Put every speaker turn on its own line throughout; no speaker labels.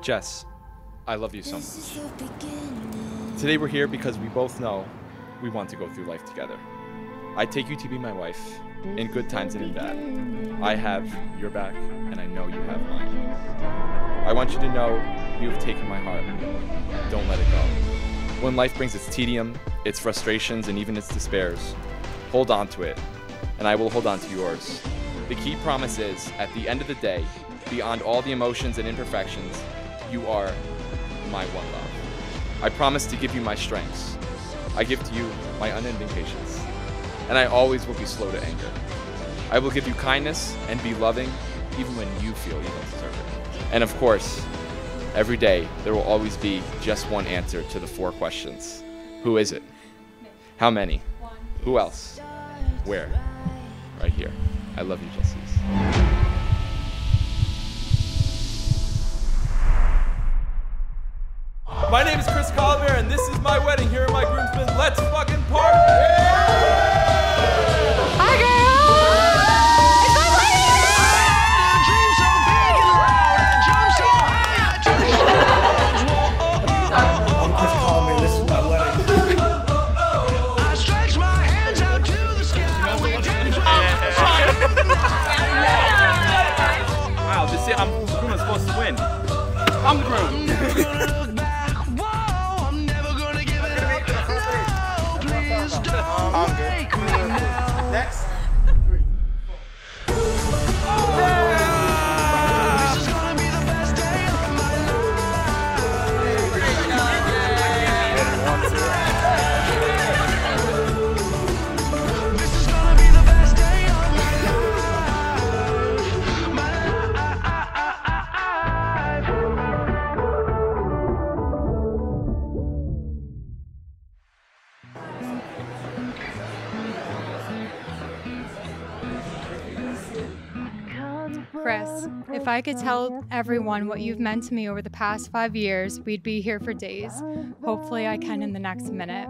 Jess, I love you so much. Today we're here because we both know we want to go through life together. I take you to be my wife, in good times and in bad. I have your back, and I know you have mine. I want you to know you have taken my heart. Don't let it go. When life brings its tedium, its frustrations, and even its despairs, hold on to it, and I will hold on to yours. The key promise is, at the end of the day, beyond all the emotions and imperfections, you are my one love. I promise to give you my strengths. I give to you my unending patience. And I always will be slow to anger. I will give you kindness and be loving, even when you feel you don't deserve it. And of course, every day, there will always be just one answer to the 4 questions. Who is it? How many? Who else? Where? Right here. I love you, Jess Chriss. My name is Chris Collier, and this is my wedding. Here are my groomsmen. Let's fucking party!
Hi, girl! It's my wedding!
I'm Chris Collier. This is my wedding.
I stretch my hands out to the sky.
Wow, just say I'm the groom is supposed to win. I'm the groom.
Next.
Chris, if I could tell everyone what you've meant to me over the past 5 years, we'd be here for days. Hopefully I can in the next minute.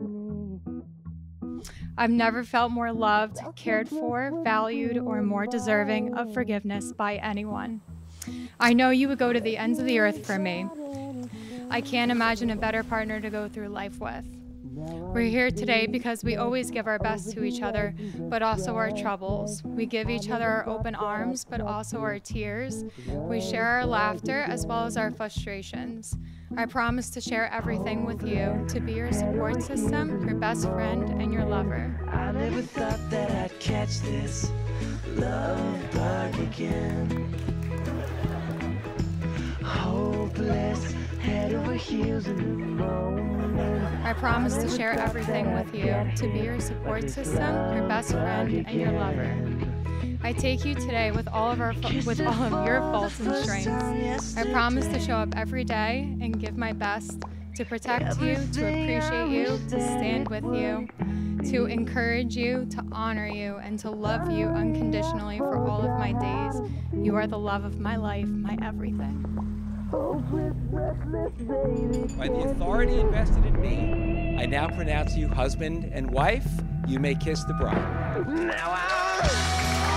I've never felt more loved, cared for, valued, or more deserving of forgiveness by anyone. I know you would go to the ends of the earth for me. I can't imagine a better partner to go through life with. We're here today because we always give our best to each other, but also our troubles. We give each other our open arms, but also our tears. We share our laughter as well as our frustrations. I promise to share everything with you, to be your support system, your best friend, and your lover.
I never thought that I'd catch this love bug again. Hopeless, head over heels in the moment.
I promise to share everything with you, to be your support system, your best friend, and your lover. I take you today with all of your faults and strengths. I promise to show up every day and give my best to protect you, to appreciate you, to stand with you, to encourage you, to honor you, and to love you unconditionally for all of my days. You are the love of my life, my everything.
By the authority invested in me, I now pronounce you husband and wife. You may kiss the bride.
Now